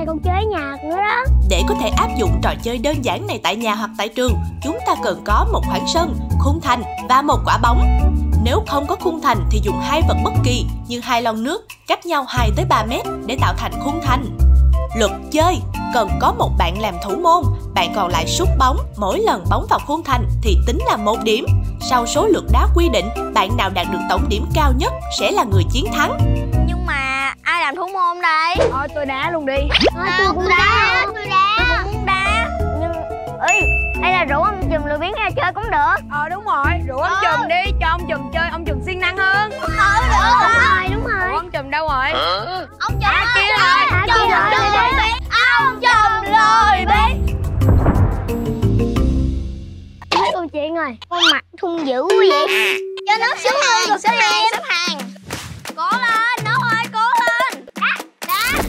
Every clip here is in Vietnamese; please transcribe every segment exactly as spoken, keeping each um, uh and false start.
còn chơi ở nhà nữa đó. Để có thể áp dụng trò chơi đơn giản này tại nhà hoặc tại trường, chúng ta cần có một khoảng sân, khung thành và một quả bóng. Nếu không có khung thành thì dùng hai vật bất kỳ như hai lon nước cách nhau hai tới ba mét để tạo thành khung thành. Luật chơi: cần có một bạn làm thủ môn, bạn còn lại sút bóng, mỗi lần bóng vào khung thành thì tính là một điểm. Sau số lượt đá quy định, bạn nào đạt được tổng điểm cao nhất sẽ là người chiến thắng. Nhưng mà ai làm thủ môn đây? Thôi tôi đá luôn đi. Thôi tôi cũng đá. Tôi đá. Tôi cũng đá. Nhưng ơi, hay là rủ ông Chùm lười biếng ra chơi cũng được. Ờ đúng rồi, rủ ông ừ. Chùm đi, cho ông Chùm chơi, ông Chùm siêng năng hơn. Ừ được. Đúng rồi, đúng rồi. Ủa, ông Chùm đâu rồi? Ông Chùm À, ơi, kia rồi. À, Chùm kia rồi. lười biếng. Ông Chùm lười biếng. Mấy con chuyện rồi, con mặt thun dữ quá vậy. Cho nó xếp hàng, rồi xếp hàng, xếp hàng. Cố lên, nó ơi, cố lên. Đá, đá.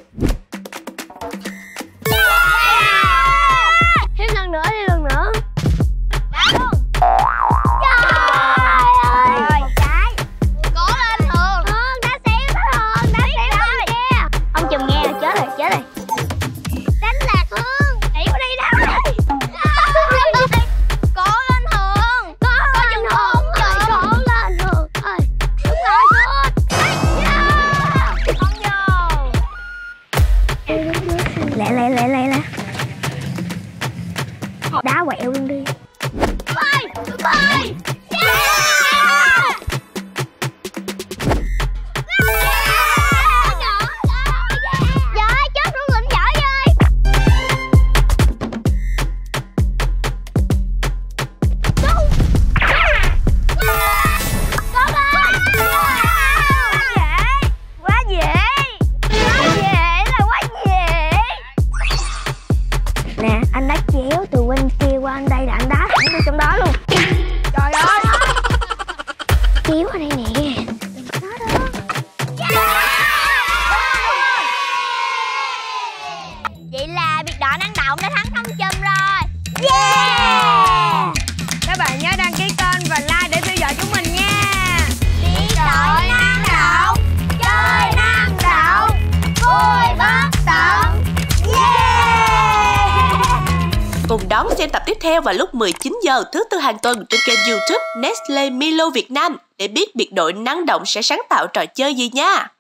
Thêm lần nữa đi, lần nữa. Đá luôn. Trời ơi. Rồi, trái. Cố lên Hường. Hương, đá xíu đó Hương, đá xíu đó kia. Ông Chùm nghe rồi, chết rồi, chết rồi. Đánh lạc Hương, đẩy qua đây đá đây. Cố lên Hường. Có lên Hương ơi, có lên Hương ơi. Đúng rồi Hương. Không vô. Lẹ lẹ lẹ lẹ lẹ. Đá quẹo luôn đi. Bye, bye. Giỏi, chết luôn lĩnh giỏi ơi. Quá dễ. Quá dễ là quá dễ. Nè, anh đá chéo từ bên kia qua anh đây là anh đá thẳng vô trong đó luôn. Trời ơi. Chéo ở đây nè. Đó đó. Vậy là biệt đội năng động đã thắng ông Chùm rồi. Yeah. Các bạn nhớ đăng ký kênh và like để theo dõi chúng mình nha. Biệt đội năng động, chơi năng động, vui bất tận. Yeah. Cùng đón xem tập tiếp theo vào lúc mười chín giờ thứ tư hàng tuần trên kênh YouTube Nestle Milo Việt Nam để biết biệt đội năng động sẽ sáng tạo trò chơi gì nha.